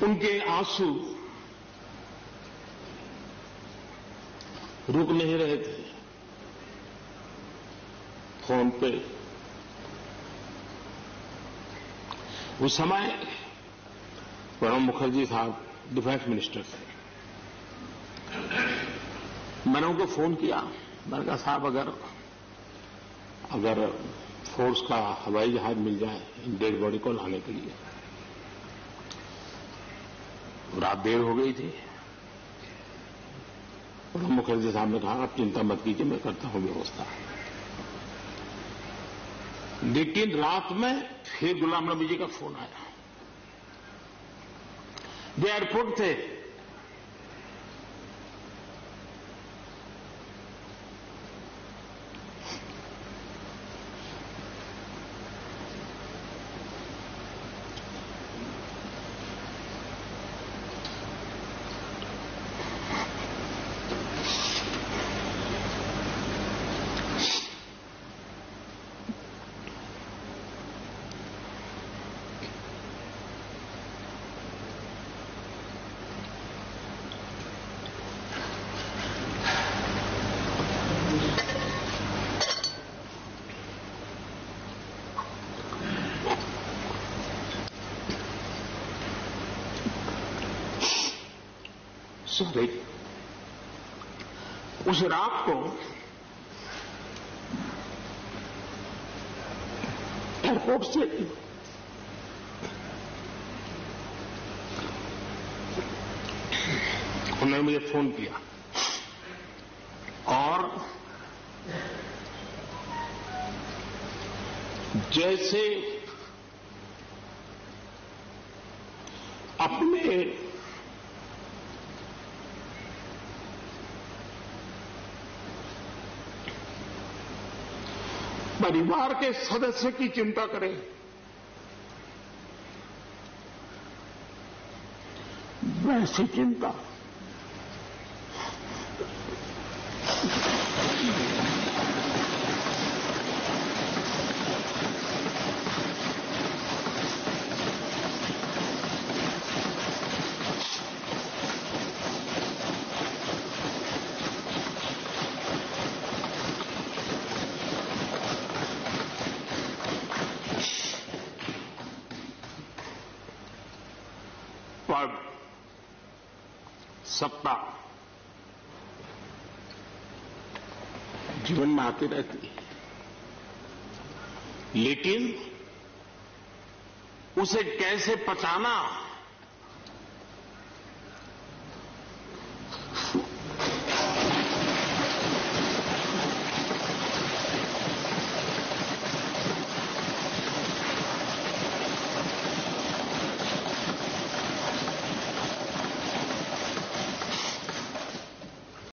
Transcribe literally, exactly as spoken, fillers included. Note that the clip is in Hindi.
उनके आंसू रुक नहीं रहे थे। फोन पे उस समय प्रणब मुखर्जी साहब डिफेंस मिनिस्टर थे। मैंने उनको फोन किया, मैंने कहा साहब अगर अगर फोर्स का हवाई जहाज मिल जाए इन डेड बॉडी को लाने के लिए। रात देर हो गई थी। प्रणब मुखर्जी साहब ने कहा आप चिंता मत कीजिए, मैं करता हूं व्यवस्था। लेकिन रात में फिर गुलाम नबी जी का फोन आया। वे एयरपोर्ट थे। सॉरी, उस रात को एयरपोर्ट से उन्होंने मुझे फोन किया और जैसे अपने परिवार के सदस्य की चिंता करें, वैसी चिंता पद, सत्ता जीवन में आती रहती है, लेकिन उसे कैसे पचाना